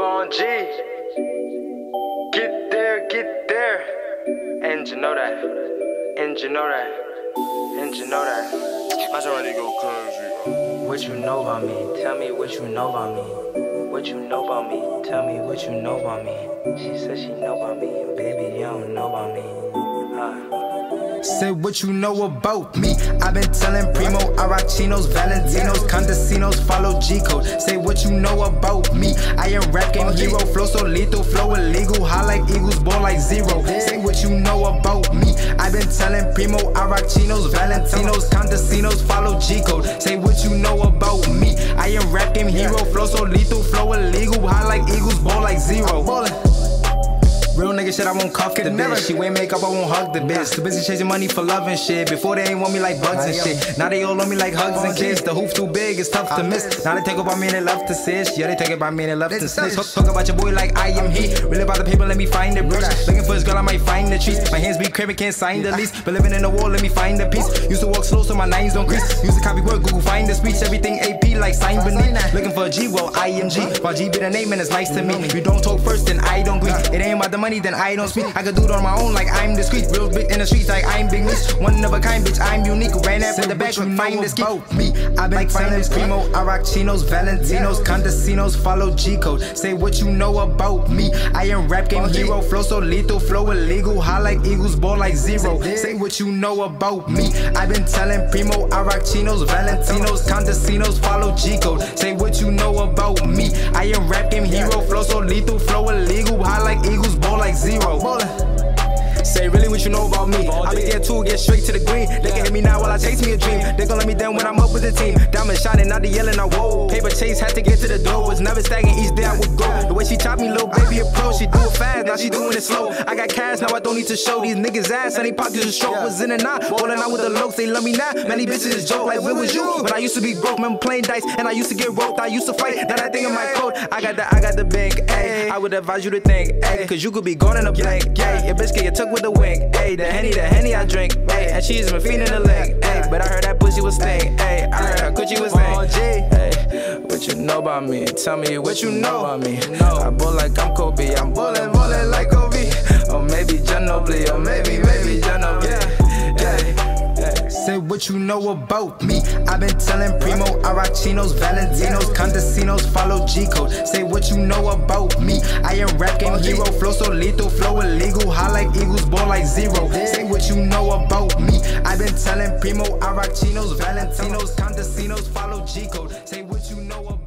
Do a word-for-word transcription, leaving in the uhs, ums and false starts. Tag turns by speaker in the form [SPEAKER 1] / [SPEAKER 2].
[SPEAKER 1] on G. Get there, get there. And you know that. And you know that. And you know that.
[SPEAKER 2] I just ready to go crazy.
[SPEAKER 1] What you know about me? Tell me what you know about me. What you know about me? Tell me what you know about me. She said she know about me, and baby, you don't know about me. Uh.
[SPEAKER 3] Say what you know about me. I've been telling Primo, I rock chinos, Valentinos, Condesinos, follow G-code. Say what you know about me. I am rap game hero, flow so lethal, flow illegal, high like eagles, ball like zero. Say what you know about me. I've been telling Primo, I rock chinos, Valentinos, Condesinos, follow G-code. Say what you know about me. I am rap game hero, flow so lethal, flow illegal, high like eagles, ball like zero. Real nigga shit, I won't cuff the bitch. She wear makeup, I won't hug the bitch. Too busy chasing money for love and shit. Before they ain't want me like bugs and shit. Now they all on me like hugs and kiss. The hoop too big, it's tough to miss. Now they take about me and they love to sit. Yeah, they take about me and they love to snitch. Talk about your boy like I am he. Really about the paper, let me find the bricks. Looking for his girl, I might find the trees. My hands be cramping, can't sign the lease. But living in the wall, let me find the peace. Used to walk slow so my nines don't crease. Used to copy word, Google find the speech. Everything A P like sign beneath. Looking for a G, well I am G. While G be the name and it's nice to me. You don't talk first, then I don't greet. It ain't about the money, then I don't speak. I can do it on my own like I'm discreet. Real big in the streets like I'm big miss. One of a kind bitch, I'm unique. Ran after the back and find this about me. I've been like finding Primo, I rock chinos, Valentinos, Condesinos, follow G-code. Say what you know about me. I am rap game hero, flow so lethal, flow illegal, high like eagles, ball like zero. Say what you know about me. I've been telling Primo, I rock chinos, Valentinos, Condesinos, follow G-code. Say what you know about me. I am rap game hero, flow so lethal, flow illegal, high like eagles, ball like zero. Say really what you know about me. I be there too, get straight to the green. They can hit me now while I chase me a dream. They gon' let me down when I'm up with the team. Diamond shining, not the yelling, I whoa. Paper chase, had to get to the door. Was never stagnant, each day I would go. The way she chopped me, little baby, a pro. She do it fast, now she doing it slow. I got cash, now I don't need to show these niggas ass. And they pockets are stroke, was in and out. Ballin' out with the looks, they love me now. Many bitches is joke, like where was you? But I used to be broke, remember playing dice. And I used to get roped, I used to fight. Now that thing in my code, I got the, I got the bank, ayy. I would advise you to think, ayy. Cause you could be gone in a blank, ayy. Your bitch get you took with the wing, ayy. The Henny, the Henny I drink, ayy. And she's been feeding the leg, ayy. But I heard that pussy was stink, ayy. I heard her coochie was stink, ayy. What you know about me? Tell me what you know about me. I bull like I'm Kobe, I'm bullin', bullin' like Kobe. Or maybe Ginobili, or maybe, maybe Ginobili, yeah. Say what you know about me. I've been telling Primo, I rock chinos, Valentinos, Condesinos, follow G-code. Say what you know about me. I am rap game hero, flow so lethal, flow illegal, high like eagles, ball like zero. Say what you know about me. I've been telling Primo, I rock chinos, Valentinos, Condesinos, follow G-code. Say what you know about